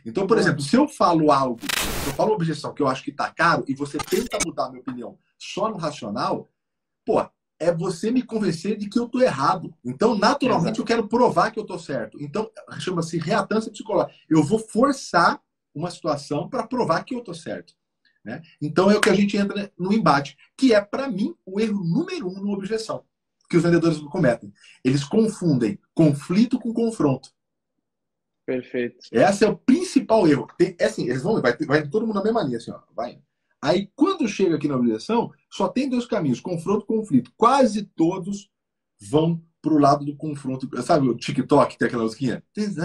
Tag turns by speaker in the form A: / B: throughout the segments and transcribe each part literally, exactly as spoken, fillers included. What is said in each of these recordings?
A: Então, por
B: Boa.
A: exemplo, se eu falo algo, se eu falo uma objeção que eu acho que está caro e você tenta mudar a minha opinião só no racional, pô, é você me convencer de que eu estou errado. Então, naturalmente, eu
B: Exato.
A: quero provar que eu estou certo. Então, chama-se reatância psicológica. Eu vou forçar uma situação para provar que eu estou certo. Né? Então, é o que a gente entra no embate, que é, para mim, o erro número um numa objeção que os vendedores cometem. Eles confundem conflito com confronto.
B: Perfeito.
A: Esse é o principal erro. Tem, é assim, eles vão, vai, vai todo mundo na mesma linha, assim, ó, vai. Aí, quando chega aqui na objeção, só tem dois caminhos, confronto e conflito. Quase todos vão pro lado do confronto. Sabe o TikTok, tem aquela musiquinha?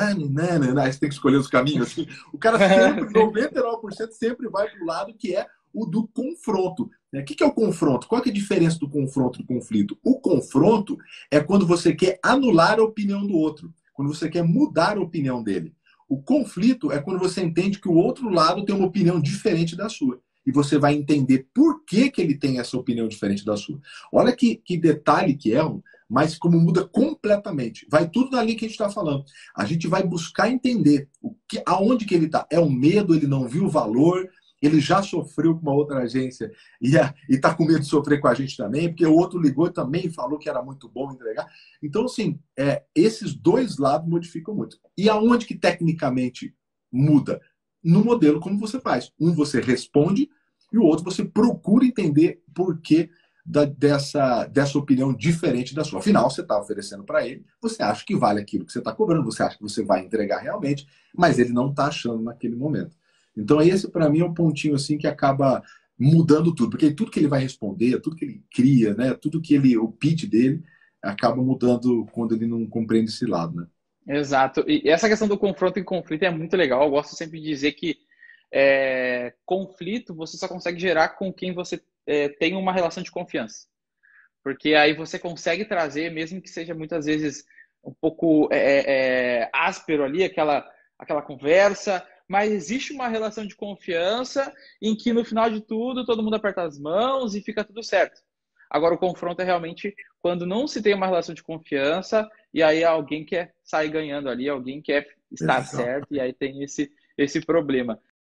A: Aí você tem que escolher os caminhos. Assim. O cara sempre,
B: Sim.
A: noventa e nove por cento sempre vai pro lado que é o do confronto. O que é o confronto? Qual é a diferença do confronto e do conflito? O confronto é quando você quer anular a opinião do outro, quando você quer mudar a opinião dele. O conflito é quando você entende que o outro lado tem uma opinião diferente da sua. E você vai entender por que, que ele tem essa opinião diferente da sua. Olha que, que detalhe que é, mas como muda completamente. Vai tudo na linha que a gente está falando. A gente vai buscar entender o que, aonde que ele está. É o medo, ele não viu o valor, ele já sofreu com uma outra agência e está com medo de sofrer com a gente também, porque o outro ligou e também falou que era muito bom entregar. Então, assim, é, esses dois lados modificam muito. E aonde que tecnicamente muda? No modelo como você faz. Um você responde e o outro você procura entender por que da, dessa, dessa opinião diferente da sua. Afinal, você está oferecendo para ele, você acha que vale aquilo que você está cobrando, você acha que você vai entregar realmente, mas ele não está achando naquele momento. Então, esse para mim é um pontinho assim que acaba mudando tudo, porque tudo que ele vai responder, tudo que ele cria, né, tudo que ele, o pitch dele, acaba mudando quando ele não compreende esse lado, né?
B: Exato. E essa questão do confronto e conflito é muito legal. Eu gosto sempre de dizer que é, conflito você só consegue gerar com quem você é, tem uma relação de confiança. Porque aí você consegue trazer, mesmo que seja muitas vezes um pouco é, é, áspero ali, aquela, aquela conversa, mas existe uma relação de confiança em que no final de tudo todo mundo aperta as mãos e fica tudo certo. Agora, o confronto é realmente quando não se tem uma relação de confiança e aí alguém quer sair ganhando ali, alguém quer estar
A: Exato.
B: certo e aí tem esse, esse problema.